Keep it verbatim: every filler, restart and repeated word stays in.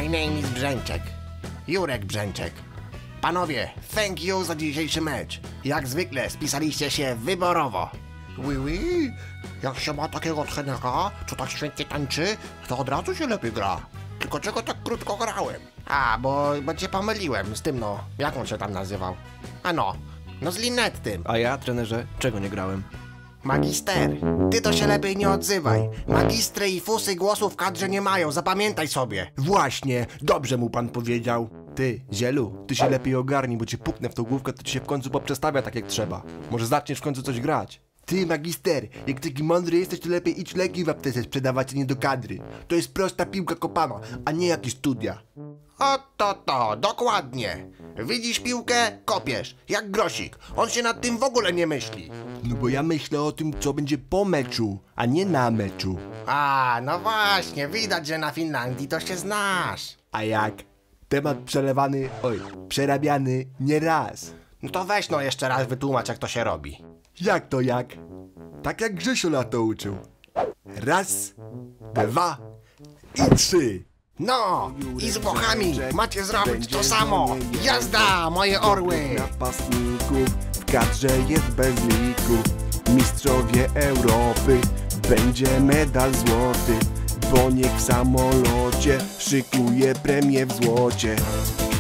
My name is Brzęczek. Jurek Brzęczek. Panowie, thank you za dzisiejszy mecz. Jak zwykle spisaliście się wyborowo. Oui, oui. Jak się ma takiego trenera, co tak świetnie tańczy, to od razu się lepiej gra. Tylko czego tak krótko grałem? A, bo, bo cię pomyliłem z tym, no. Jak on się tam nazywał? A no, no z Linettym. A ja, trenerze, czego nie grałem? Magister, ty to się lepiej nie odzywaj. Magistry i fusy głosu w kadrze nie mają, zapamiętaj sobie. Właśnie, dobrze mu pan powiedział. Ty, Zielu, ty się lepiej ogarnij, bo cię puknę w tą główkę, to ci się w końcu poprzestawia tak jak trzeba. Może zaczniesz w końcu coś grać. Ty, magister, jak taki mądry jesteś, to lepiej idź leki w aptece sprzedawać, a nie do kadry. To jest prosta piłka kopana, a nie jakieś studia. O to to, dokładnie. Widzisz piłkę, kopiesz, jak grosik. On się nad tym w ogóle nie myśli. No bo ja myślę o tym, co będzie po meczu, a nie na meczu. A, no właśnie, widać, że na Finlandii to się znasz. A jak? Temat przelewany, oj, przerabiany nie raz. No to weź no jeszcze raz wytłumacz, jak to się robi. Jak to jak? Tak jak Grzesiu na to uczył. Raz, dwa i trzy. No, i z Włochami macie zrobić to samo. Jazda, moje orły. Napastników w kadrze jest bez lików. Mistrzowie Europy, będzie medal złoty. Boniek w samolocie szykuje premię w złocie.